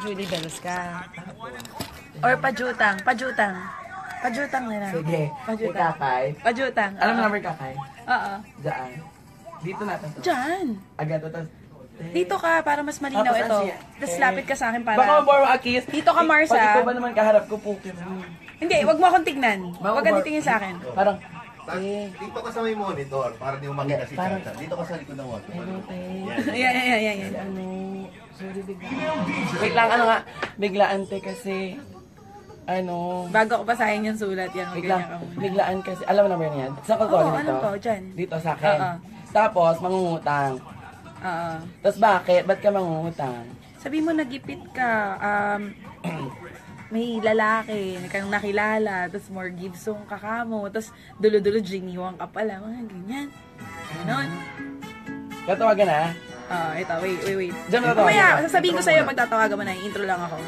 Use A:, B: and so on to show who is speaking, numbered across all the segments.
A: Julie Bells ka. Or pajutang. Pajutang. Pajutang na lang.
B: Sige.
A: Pajutang.
B: Kakay.
A: Pajutang.
B: Alam mo number kakay?
A: Oo.
B: Diyan. Dito natin to.
A: Diyan.
B: Agad to.
A: Dito ka para mas malinaw ito. Tapos lapit ka sa akin para...
B: Baka maboro a kiss.
A: Dito ka, Marsa.
B: Pag ikaw ba naman kaharap ko, Pokemon.
A: Hindi, wag mo akong tignan. Wag ka titingin sa akin.
B: Parang...
C: Dito ka sa may monitor para di mo makita si Chacha. Dito ka sa likod ng monitor.
A: Yan.
B: Ano? Sorry, biglaan. Wait lang, ano nga? Biglaan, te, kasi... Ano?
A: Bago ko basahin yung sulat yan.
B: Biglaan kasi. Alam mo na ba yan? Saan ko
A: Oo,
B: dito?
A: alam ko, dyan.
B: Dito sa akin.
A: Oo.
B: Tapos, mangungutang.
A: Oo.
B: Tapos bakit? Ba't ka mangungutang?
A: Sabi mo, nagipit ka. May lalaki, kang nakilala, tapos more gibsong kakamo, tapos dulo-dulo giniwang ka pala, mga ganyan. Ganon.
B: Tatawagan na?
A: Ito, wait.
B: Diyan mo tatawagan.
A: Mamaya, sasabihin ko sa'yo pag tatawagan mo na, intro lang ako.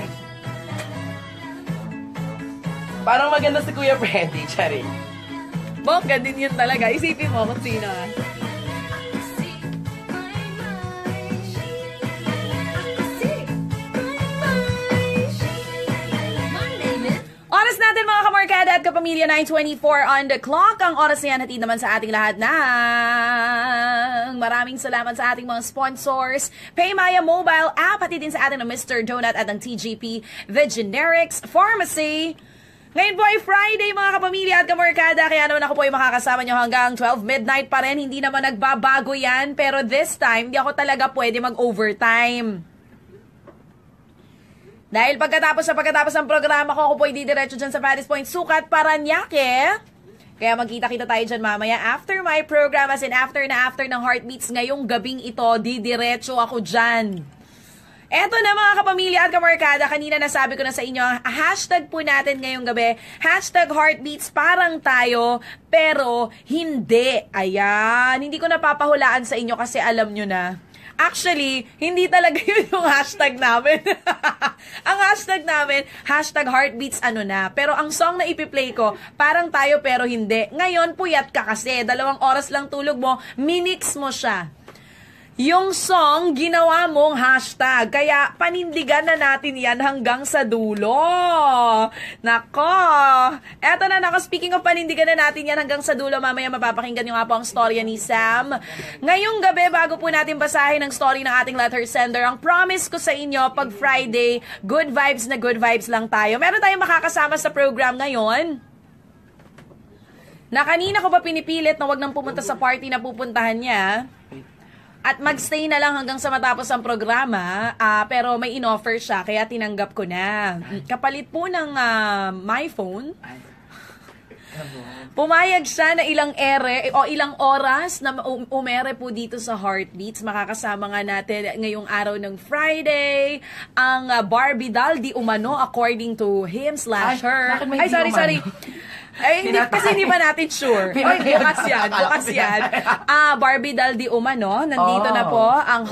B: Parang maganda si Kuya Freddy, Chari.
A: Bongga din yun talaga. Isipin mo kung sino Oras natin mga kamarkada at kapamilya, 9:24 on the clock. Ang oras na yan, hatid naman sa ating lahat ng maraming salamat sa ating mga sponsors. Paymaya Mobile App, hatid din sa atin ng Mr. Donut at ng TGP, The Generics Pharmacy. Ngayon po ay Friday mga kapamilya at kamarkada, kaya naman ako po ay makakasama nyo hanggang 12 midnight pa rin. Hindi naman nagbabago yan, pero this time, hindi ako talaga pwede mag-overtime. Dahil pagkatapos ng programa ko, ako po didiretso dyan sa Paris Point, Sukat, Paranaque. Kaya magkita-kita tayo dyan mamaya after my program, as in after ng Heartbeats ngayong gabing ito, didiretso ako dyan. Eto na mga kapamilya at kamarkada, kanina nasabi ko na sa inyo, ang hashtag po natin ngayong gabi, hashtag Heartbeats, parang tayo, pero hindi. Ayan, hindi ko napapahulaan sa inyo kasi alam nyo na. Actually, hindi talaga yun yung hashtag namin. Ang hashtag namin, hashtag Heartbeats ano na. Pero ang song na ipiplay ko, parang tayo pero hindi. Ngayon, puyat ka kasi. 2 oras lang tulog mo, minix mo siya. Yung song, ginawa mong hashtag. Kaya, panindigan na natin yan hanggang sa dulo. Nako. Eto na, speaking of panindigan na natin yan hanggang sa dulo, mamaya mapapakinggan nyo nga po ang storya ni Sam. Ngayong gabi, bago po natin basahin ang story ng ating letter sender, ang promise ko sa inyo, pag Friday, good vibes na good vibes lang tayo. Meron tayong makakasama sa program ngayon na kanina ko pa pinipilit na wag nang pumunta sa party na pupuntahan niya. At magstay na lang hanggang sa matapos ang programa, pero may in-offer siya, kaya tinanggap ko na. Kapalit po ng my phone, pumayag siya na ilang oras na umere po dito sa Heartbeats. Makakasama nga natin ngayong araw ng Friday, ang Barbie doll di umano according to him/her. Ay, sorry. Ay, hindi pa natin sure. Oy, bukas yan. Barbie doll di umano. Nandito na po ang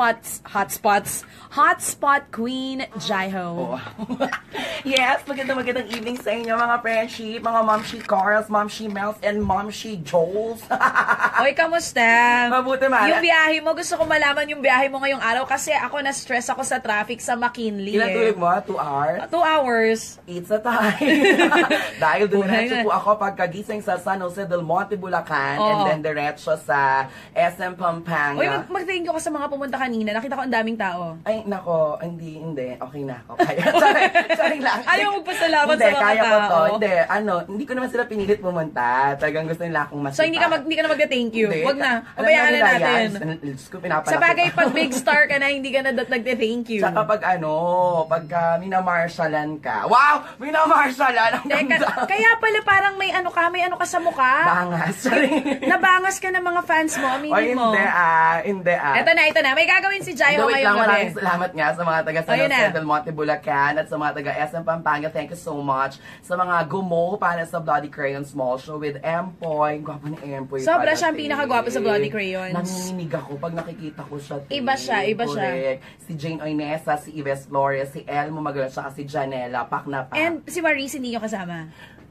A: Hotspot Queen Jaiho.
B: Yes, magandang evening sa inyo mga friendship, mga Momshi Carls, Momshi Mels, and Momshi Joels.
A: Oy, kamusta?
B: Mabuti, Mara.
A: Yung biyahe mo, gusto ko malaman yung biyahe mo ngayong araw kasi ako na-stress ako sa traffic sa McKinley.
B: Ilan tulog mo? 2 hours?
A: 2 hours.
B: It's a time. Dahil diretso po ako pagkagising sa San Jose del Monte, Bulacan, and then diretso sa SM Pampanga.
A: Uy, mag-thank you ka sa mga pumunta kanina. Nakita ko ang daming tao.
B: Ay, nako, hindi. Okay na ako. Kaya, sorry lang.
A: Ayaw magpasalamat sa mga
B: kaya
A: tao.
B: Ko to. Hindi ko naman sila pinilit pumunta. Talagang gusto nila akong masita.
A: So, hindi ka mag-thank you?
B: Hindi.
A: Wag na. Pabayaan na natin.
B: Sa
A: Sa bagay, pag big star ka na, hindi ka na nag-thank you.
B: Saka pagka minamarshalan ka. Wow! Minamarshalan!
A: Kaya pala parang may ano ka sa mukha.
B: Bangas.
A: Nabangas ka ng mga fans mo, aminin mo.
B: Hindi.
A: Ito na. May gagawin si Jaiho ngayong gabi.
B: Maraming salamat nga sa mga taga San Jose del Monte, Bulacan, at sa mga taga SM Pampanga. Thank you so much. Sa mga gumo para sa Bloody Crayon Small Show with Empoy. Gwapo ni Empoy.
A: Sobra siyang pinakagwapo sa Bloody Crayons.
B: Nanginginig ako pag nakikita ko siya.
A: Iba siya.
B: Si Jane Oinesa, si Yves Flores, si Elmo Magalan, siya si Janela. Pak na pak.
A: And si Maurice hindi nyo kasama?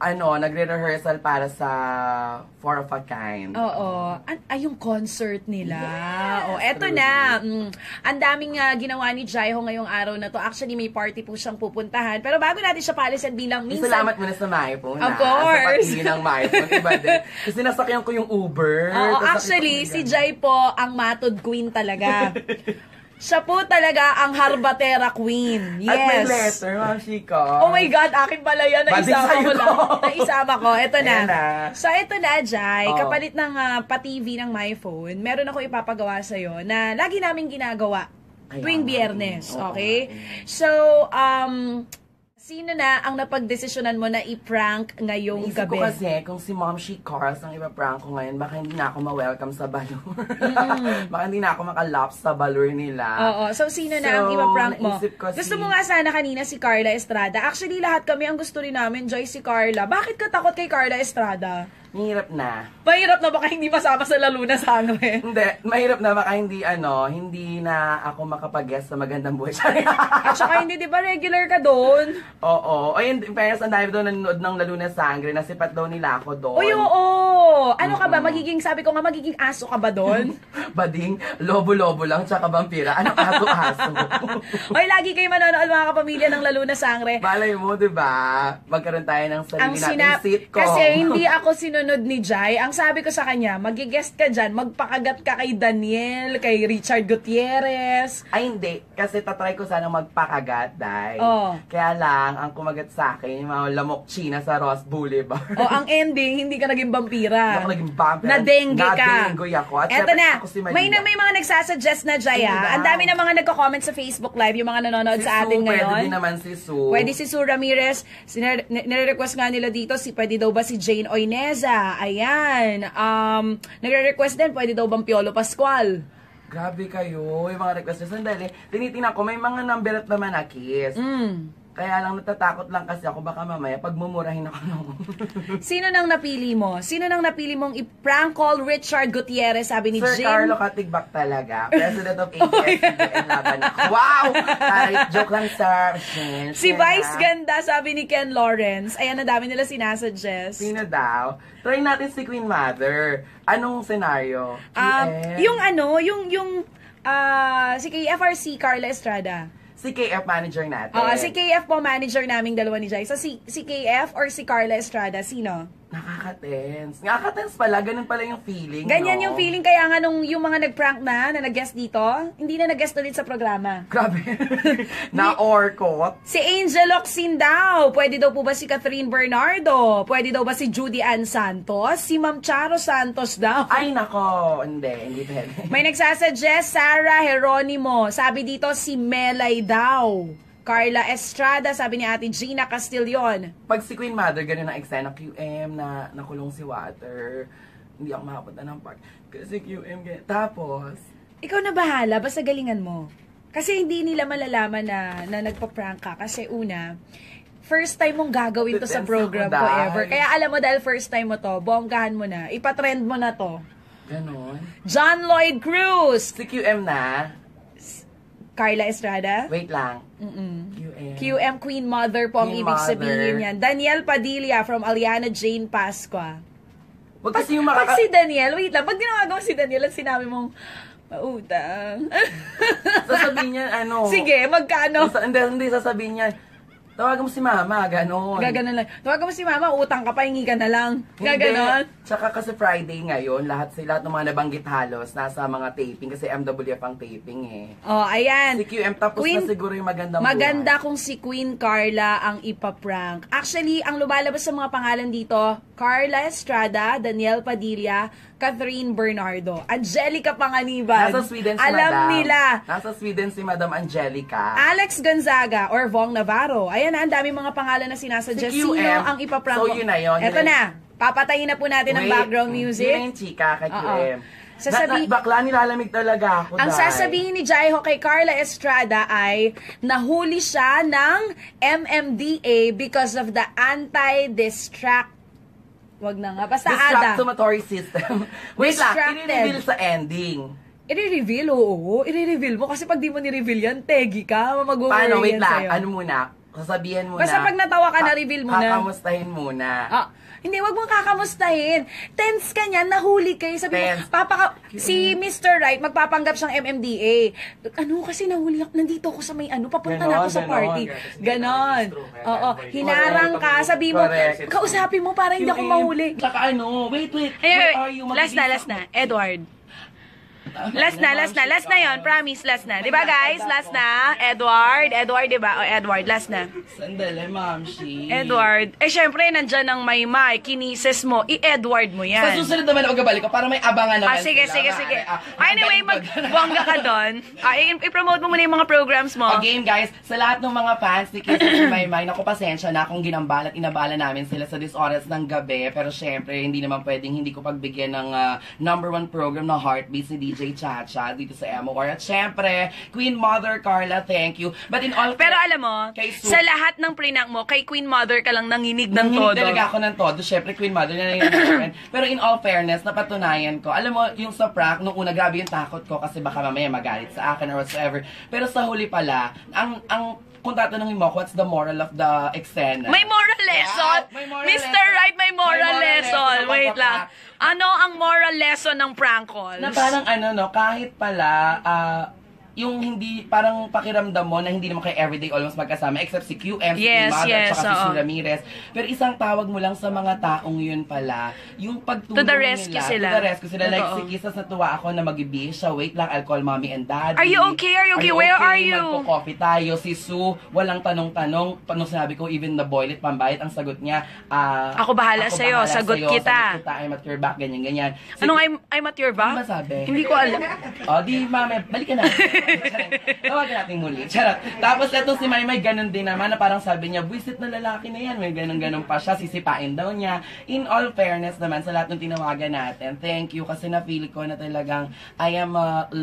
B: nagre-rehearsal para sa Four of a Kind.
A: Oo. Yung concert nila.
B: Yes,
A: Eto na. Ang daming ginawa ni Jaiho ngayong araw na to. Actually, may party po siyang pupuntahan. Pero bago natin siya palisan bilang minsan...
B: Salamat muna sa MyPhone.
A: Of course.
B: Sa patingin ng MyPhone. Iba din. Kasi nasakyan ko yung Uber.
A: Oo, actually, si Jai po ang matod queen talaga. Siya po talaga ang Harbatera Queen. Yes.
B: At may letter, Ma'am Chico.
A: Oh my God, akin pala yan. Naisama
B: Bading
A: ko
B: sa'yo
A: lang.
B: to.
A: Naisama ko. Ito na.
B: Ayan na.
A: So, ito na, Jai.
B: Oh.
A: Kapalit ng pa-TV ng my phone, meron ako ipapagawa sa'yo na lagi namin ginagawa tuwing Biyernes.
B: Oo.
A: Okay? So, sino na ang napagdesisyonan mo na i-prank ngayong
B: Isip
A: gabi?
B: ko kasi, kung si Mom She Cars ang ipa-prank ko ngayon, baka hindi na ako ma-welcome sa balloon. Baka hindi na ako makalaps sa balloon nila.
A: Oo. So, sino na ang ipa-prank mo?
B: naisip ko
A: Gusto mo nga sana kanina si Carla Estrada. Actually, lahat kami ang gusto rin namin, Joy, si Carla. Bakit ka takot kay Carla Estrada?
B: Mahirap na.
A: Mahirap na baka hindi masama sa Lalo na Sangre.
B: Hindi, mahirap na baka hindi na ako makapag-guest sa Magandang Buhay.
A: At saka hindi, di ba regular ka doon?
B: Oo. Ayun, in fairness, ang dami doon nanonood ng Lalo na Sangre, nasipat daw nila ako doon.
A: Uy, oo! Ano ka ba? Sabi ko nga, magiging aso ka ba doon?
B: Bading, lobo-lobo lang, tsaka vampira. Anong aso-aso?
A: Uy, lagi kayo manonood mga kapamilya ng Lalo na Sangre.
B: Balay mo, di ba? Magkaroon tayo ng sarili nating sitcom.
A: Kasi hindi ako sinunod ni Jai. Ang sabi ko sa kanya, mag-guest ka dyan, magpakagat ka kay Daniel, kay Richard Gutierrez.
B: Ay, hindi. Kasi tatry ko sana magpakagat, dahil.
A: Oo.
B: Kaya lang, ang kumagat sa akin, yung mga lamok China sa Ross Boulevard.
A: O, ang ending, hindi ka naging vampira.
B: Ako naging vampire.
A: Na-dengue ka.
B: Na-dengue ako. At
A: Eto
B: syempre,
A: na,
B: ako si Maria.
A: may mga nagsasuggest na, Jai,
B: Sino daw?
A: Ang dami na mga nagko-comment sa Facebook Live, yung mga nanonood
B: Si
A: sa atin
B: Sue,
A: ngayon.
B: Pwede din naman si Sue.
A: Pwede si Sue Ramirez. Nire-request nga nila dito, pwede daw ba si Jane Oineza? Ayan. Nagre-request din, pwede daw bang Piolo Pascual?
B: Grabe kayo, yung mga request. Sandali, tinitingnan ko, may mga number at naman na kiss. Kaya lang natatakot lang kasi ako, baka mamaya pagmumurahin ako nung...
A: Sino nang napili mo? Sino nang napili mong i-prank call Richard Gutierrez? Sabi ni
B: Sir
A: Jane.
B: Carlo Katigbak talaga. President of ABS-CBN Laban ako. Wow! Ay, joke lang, sir.
A: Si Vice Ganda, sabi ni Ken Lawrence. Ayan, ang dami nila sinasuggest.
B: Sino daw? Try natin si Queen Mother. Anong senaryo?
A: Si KFRC Carla Estrada.
B: Si KF manager natin.
A: Si KF po manager naming dalawa ni Jai. So, si KF or si Carla Estrada, sino?
B: Nakaka-tense. Nakaka-tense pala. Ganun pala yung feeling,
A: Ganyan
B: no?
A: yung feeling kaya nga nung yung mga nag-prank na nag-guest dito, hindi na nag-guest ulit sa programa.
B: Grabe. Na-orkot.
A: Si Angel Locsin daw. Pwede daw po ba si Catherine Bernardo? Pwede daw ba si Judy Ann Santos? Si Ma'am Charo Santos daw.
B: Ay, nako. Hindi pwede.
A: May nagsasuggest, Sarah Heronimo. Sabi dito, si Melay daw. Carla Estrada, sabi ni Ate Gina Castillon.
B: Pag si Queen Mother, ganun ang eksena QM na nakulong si Water. Hindi ako makapunta ng park. Kasi QM, ganyan. Tapos,
A: Ikaw na bahala, basta galingan mo. Kasi hindi nila malalaman na nagpa-prank ka. Kasi una, first time mong gagawin to sa
B: Tense
A: program
B: ako,
A: ko
B: dahil.
A: ever. Kaya alam mo, dahil first time mo to, bonggahan mo na. Ipatrend mo na to.
B: ganon.
A: John Lloyd Cruz.
B: Si QM na.
A: Carla Estrada.
B: Wait lang.
A: QM. QM Queen Mother po ang
B: Queen
A: ibig
B: Mother.
A: sabihin yan. Daniel Padilla from Aliana Jane Pascua.
B: Wag kasi yung
A: Pag si Daniel, wait lang, pag ginagawa si Daniel at sinabi mong, mautang.
B: sasabihin niya,
A: Sige, magkano?
B: Hindi, sasabihin niya, tawagan mo si mama, ganon.
A: Gaganon lang. Tawagan mo si mama, utang ka pa, hingi ka na lang. Gaganon.
B: Hindi. Tsaka kasi Friday ngayon, lahat ng mga nabanggit halos nasa mga taping kasi MWF ang taping eh.
A: Oh, ayan.
B: Si QM tapos
A: Queen,
B: na siguro yung magandang
A: maganda
B: buhay.
A: kung si Queen Carla ang ipaprank. Actually, ang lumalabas sa mga pangalan dito, Carla Estrada, Daniel Padilla, Catherine Bernardo, Angelica Panganiban.
B: Nasa Sweden si
A: Alam
B: Madam.
A: nila.
B: Nasa Sweden si Madam Angelica.
A: Alex Gonzaga or Vong Navarro. Ayan na, ang dami mga pangalan na sinasuggest.
B: Si QM.
A: Sino ang ipaprank
B: So,
A: mo?
B: yun na yun.
A: Eto na. Papatayin na po natin ang background
B: Yun na
A: music.
B: yung chika kay QM.
A: Bakla
B: nilalamig talaga ako,
A: Ang
B: dahil.
A: sasabihin ni Jaiho kay Carla Estrada ay nahuli siya ng MMDA because of the wag na nga. Basta ADA.
B: Distractomatory system. Wait lang,
A: Distracted.
B: i-reveal sa ending.
A: I-reveal, oo. I-reveal mo. Kasi pag di mo ni-reveal yan, tegi ka. Mag-worry
B: Paano? Wait
A: yan
B: lang.
A: sa'yo.
B: Ano muna? sasabihin mo
A: Basta
B: na.
A: pag natawa ka, na-reveal mo na.
B: Kakamustahin muna.
A: Hindi, wag mong kakamustahin. Tense ka niyan, nahuli kayo. Sabi
B: Tense.
A: mo, si Mr. Right, magpapanggap siyang MMDA. Ano kasi nahuli ako, nandito ako sa may papunta na ako sa party. Ganon. Oo, hinarang ka, sabi mo,
B: Correct.
A: kausapin mo para hindi ako mahuli.
B: Saka wait.
A: Ay,
B: Where are you?
A: last na, Edward. Last na yon, promise, last na. Diba guys, last na, Edward, diba? O Edward, last na.
B: Sandali, Mamshi.
A: Edward, syempre, nandyan ang Maymay, kinises mo, i-Edward mo yan.
B: Sa susunod naman ako gabalik ko para may abangan naman.
A: Sige. Anyway, magbongga ka doon. I-promote mo muna yung mga programs mo.
B: Game guys, sa lahat ng mga fans ni Kiss si Maymay, naku pasensya na kung ginambal at inabala namin sila sa this oras ng gabi. Pero syempre, hindi naman pwedeng hindi ko pagbigyan ng #1 program na Heartbeats ni DJ Chacha dito sa MOR. At syempre, Queen Mother Carla, thank you. But in all
A: Pero alam mo, sa lahat ng prank mo, kay Queen Mother ka lang nanginig ng todo.
B: Talaga ako ng todo. Syempre, Queen Mother na yun. Pero in all fairness, napatunayan ko. Alam mo, yung sa prank, nung una, grabe yung takot ko kasi baka mamaya magalit sa akin or whatsoever. Pero sa huli pala, kung tatanungin mo, what's the moral of the eksena?
A: May moral lesson?
B: May moral
A: Mr.
B: lesson.
A: Right, may moral lesson.
B: lesson.
A: Wait lang. Ano ang moral lesson ng prank calls?
B: Na parang kahit pala, yung hindi, parang pakiramdam mo na hindi naman kayo everyday almost magkasama, except si QM, si Mother, tsaka si Sue Ramirez. Pero isang tawag mo lang sa mga taong yun pala, yung pagtulong
A: To the rescue
B: nila.
A: sila.
B: To the rescue sila. Like si Kisas, natuwa ako na mag-ibig siya. Wait lang, I'll call mommy and daddy.
A: Are you okay? Where are you?
B: Magko-coffee tayo. Si Sue, walang tanong-tanong. Nung sinabi ko, even the boylet, pambayad, ang sagot niya,
A: ako bahala sa'yo, sagot kita.
B: I'm at your back, ganyan-ganyan.
A: Anong I'm at your back?
B: Ano masabi?
A: Hindi ko alam.
B: Di mami, balikan na. Tawagan natin muli. Charot. Tapos eto si Maymay, ganun din naman na parang sabi niya, buisit na lalaki na yan. May ganun-ganun pa siya. Sisipain daw niya. In all fairness naman, sa lahat ng tinawagan natin, thank you kasi na-feel ko na talagang I am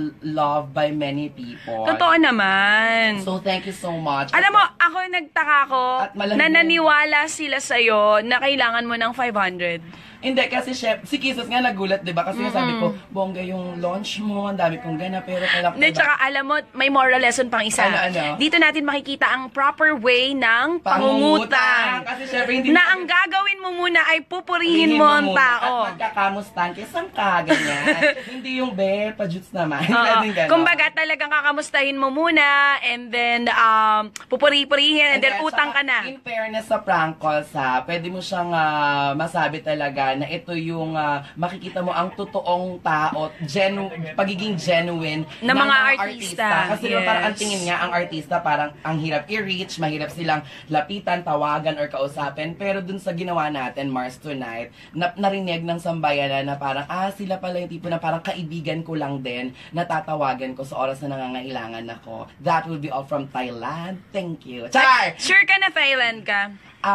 B: loved by many people.
A: Totoo naman.
B: So, thank you so much.
A: Alam mo, ako nagtaka ko
B: At malamig.
A: na naniwala sila sa'yo na kailangan mo ng 500.
B: Hindi, kasi chef, si Kisses nga nagulat, di ba? Kasi sabi ko, bongga yung launch mo, ang dami kong gana, pero kailangan
A: Hindi, tsaka alam mo, may moral lesson pang isa.
B: Ano?
A: Dito natin makikita ang proper way ng pangungutang.
B: Kasi syempre, hindi
A: Na ang gagawin mo muna ay pupurihin mo ang tao.
B: At magkakamustan, kisang ka, ganyan. Hindi yung pa-juts naman.
A: Oo. Kumbaga, talagang kakamustahin mo muna, and then, pupuri-purihin, and then utang ka na.
B: In fairness sa prank calls, pwede mo siyang masabi talaga na ito yung makikita mo ang totoong tao, pagiging genuine
A: ng mga artista.
B: Kasi parang ang tingin niya, ang artista parang ang hirap i-reach, mahirap silang lapitan, tawagan, or kausapin. Pero dun sa ginawa natin, Mars Tonight, narinig ng sambayanan na parang, sila pala yung tipo na parang kaibigan ko lang din, natatawagan ko sa oras na nangangailangan ako. That will be all from Thailand. Thank you. Char!
A: Sure ka na Thailand ka?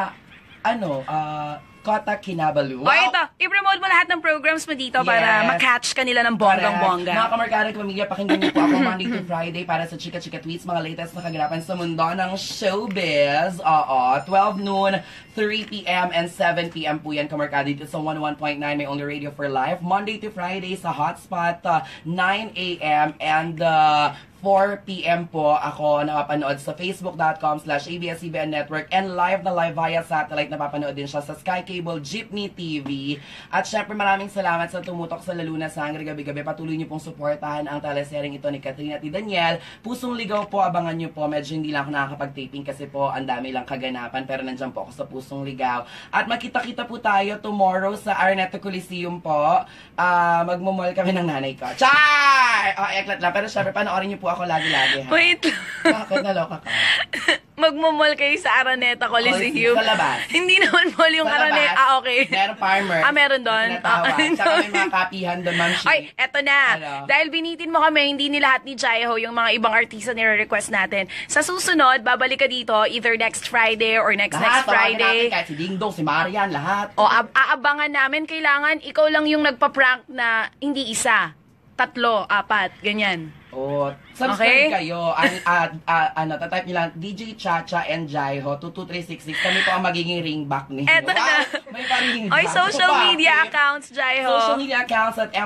B: Kota Kinabalu.
A: O ito, i-promote mo lahat ng programs mo dito para
B: Yes.
A: ma-catch ka nila ng bonggang-bongga.
B: Mga kamarkada pamilya, pakinggan niyo po ako Monday to Friday para sa Chika Chika Tweets, mga latest na kaganapan sa mundo ng showbiz. 12 noon, 3 p.m. and 7 p.m. po yan, kamarkada, dito sa 101.9 May Only Radio for Life. Monday to Friday sa Hotspot, 9 a.m. and 4 p.m. po ako napapanood sa facebook.com/ABS-CBN Network and live na live via satellite napapanood din siya sa Sky Cable Jeepney TV. At syempre maraming salamat sa tumutok sa Lalo na Sangre gabi-gabi. Patuloy niyo pong suportahan ang teleseryeng ito ni Katrina at ni Daniel. Pusong Ligaw po, abangan niyo po. Medyo hindi lang ako nakakapag-taping kasi po ang dami lang kaganapan, pero nandiyan po ako sa Pusong Ligaw. At makita-kita po tayo tomorrow sa Araneta Coliseum po. Magmumol kami ng nanay ko. Char! Eklat lang. Pero syempre panoorin niyo po ako lagi-lagi.
A: Wait lang.
B: Bakit naloka ka?
A: Magmumol kayo sa Araneta Coliseum.
B: Sa labas.
A: Hindi naman mall yung
B: Sa labas.
A: Araneta. Okay.
B: Meron farmer.
A: Meron doon.
B: Tsaka may mga kapihan doon, Ma'am Shi.
A: Ay, eto na.
B: Ano?
A: Dahil binitin mo kami, hindi ni lahat ni Jaiho yung mga ibang artista nire-request natin. Sa susunod, babalik ka dito either next Friday or next Friday.
B: Kahit si Ding Dong, si Marian, lahat.
A: O, aabangan namin. Kailangan ikaw lang yung nagpa-prank na hindi isa. 3, 4, ganyan.
B: O, Subscribe
A: Okay?
B: kayo. Tatype nyo lang, DJ Chacha and Jaiho, 22366. Kami po ang magiging ringback ninyo.
A: Eto na.
B: May pa-ringback.
A: Oy, social
B: Bakit?
A: media accounts, Jaiho.
B: Social media accounts at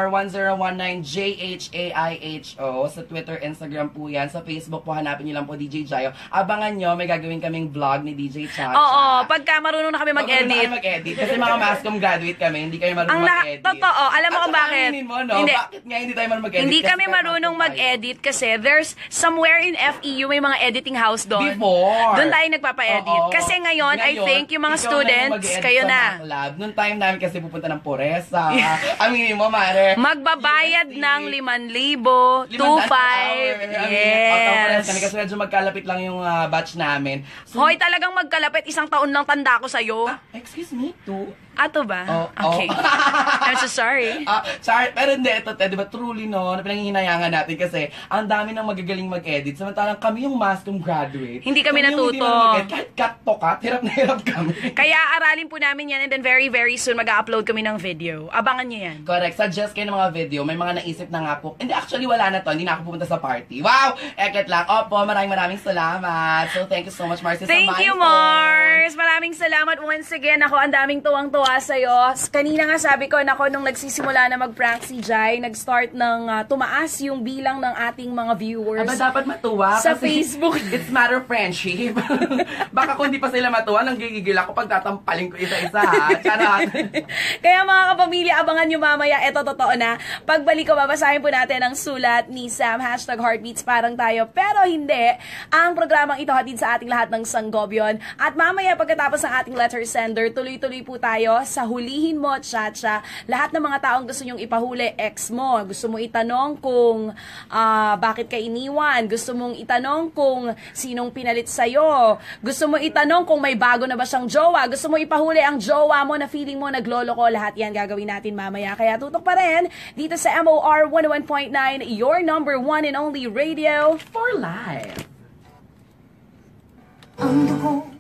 B: MOR1019JHAIHO. Sa Twitter, Instagram po yan. Sa Facebook po, hanapin nyo lang po DJ Jaiho. Abangan nyo, may gagawin kaming vlog ni DJ Chacha.
A: Oo, pagka marunong na kami
B: Mag-edit.
A: mag-edit.
B: Mag-edit. Kasi mga Mascom graduate kami, hindi kayo marunong
A: Ang
B: mag-edit.
A: totoo, alam mo
B: At
A: kung
B: saka
A: bakit?
B: aminin mo, no?
A: Hindi.
B: Bakit nga hindi tayo marunong mag-edit?
A: Hindi
B: Kasi
A: kami
B: tayo
A: marunong
B: Mascom tayo.
A: mag-edit kasi there's somewhere in FEU may mga editing house doon.
B: Before.
A: Doon tayo nagpapa-edit.
B: Oo.
A: Kasi ngayon, I think yung mga
B: ikaw na
A: students,
B: mag-e-edit
A: kayo
B: sa
A: na.
B: Maclab. Noong time namin kasi pupunta ng Poresa. Aminin mo, Mare.
A: Magbabayad
B: UST.
A: ng 5,000, 2,500.
B: Yes. Kami
A: Yes.
B: kasi medyo magkalapit lang yung batch namin. So,
A: Hoy, talagang magkalapit. Isang taon lang tanda ko sa'yo.
B: excuse me, too.
A: Ato ba?
B: Oh,
A: Okay. I'm so sorry.
B: Sorry, pero hindi, ito, di ba, truly, no, na pinanghihinayangan natin kasi ang dami ng magagaling mag-edit. Samantalang kami yung Mascom graduate.
A: Hindi kami
B: yung
A: natuto.
B: mag-edit. Kahit cut to cut, hirap na hirap kami.
A: Kaya aralin po namin yan and then very, very soon mag-upload kami ng video. Abangan nyo yan.
B: Correct. Suggest kayo ng mga video. May mga naisip na nga po. Hindi, actually, wala na to. Hindi na ako pupunta sa party. Wow! Eket lang. Opo, maraming salamat. So, thank you so much, Marcy. sa
A: Thank you,
B: milestone.
A: Mars! Maraming salamat once again. Ako, ang daming tuwang-tuwa sa'yo. Kanina nga sabi ko, nako, nung nagsisimula na mag-prank si Jai, nag-start ng tumaas yung bilang ng ating mga viewers.
B: Aba, dapat matuwa.
A: Sa
B: kasi
A: Facebook.
B: It's matter of friendship. Baka kung di pa sila matuwa, nang gigigil ako pag tatampalin ko isa-isa. Charot.
A: Kaya mga kapamilya, abangan nyo mamaya. Eto, totoo na. Pagbalik ko, babasahin po natin ang sulat ni Sam, #Heartbeats parang tayo. Pero hindi. Ang programang ito hatid sa ating lahat ng Sanggobyon. At mamaya, pagkatapos ng ating letter sender, tuloy-tuloy po tayo sa Hulihin Mo, Chacha. Lahat ng mga taong gusto nyong ipahuli, ex mo. Gusto mo itanong kung bakit ka iniwan. Gusto mong itanong kung sinong pinalit sa'yo. Gusto mo itanong kung may bago na ba siyang jowa. Gusto mo ipahuli ang jowa mo na feeling mo naglolo ko. Lahat yan gagawin natin mamaya. Kaya tutok pa rin dito sa MOR 101.9, your number one and only radio
B: For life.
D: Ang dugo